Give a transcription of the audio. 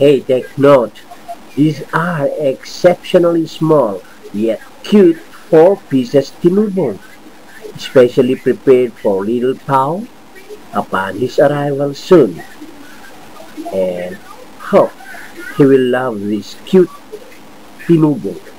Hey, take note. These are exceptionally small, yet cute 4 pieces tinubong, specially prepared for little Pau upon his arrival soon. And hope he will love this cute tinubong.